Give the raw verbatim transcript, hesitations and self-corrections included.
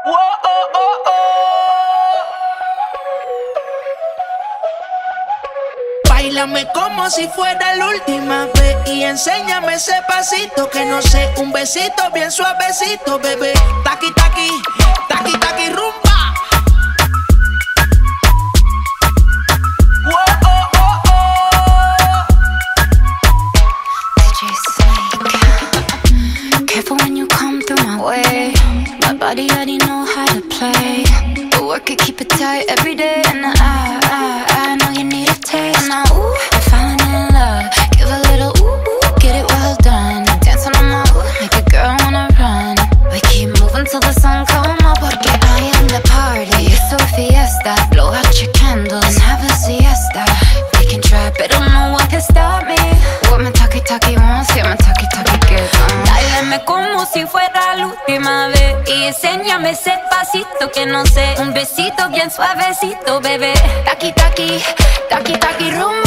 Whoa, oh, oh, oh. Báilame como si fuera la última vez y enséñame ese pasito que no sé, un besito bien suavecito, bebé. Taqui, taqui, taqui, taqui, rumba. Whoa, oh, oh, oh. D J Snake. Careful when you come through my way. My body already know how to play. But work it, keep it tight every day. And I, I, I know you need a taste. Now, ooh, I'm falling in love. Give a little ooh, ooh, get it well done. Dancing on my ooh, make a girl wanna run. We keep moving till the sun come up. Porque I am the party. It's a fiesta. Blow out your candles and have a siesta. We can try, but no one can stop me. What my talkie talkie wants, yeah, my talkie talkie gets on. Dáleme como si fuera la última vez y enséñame ese pasito que no sé, un besito bien suavecito, bebé. Taqui taqui, taqui taqui rumba.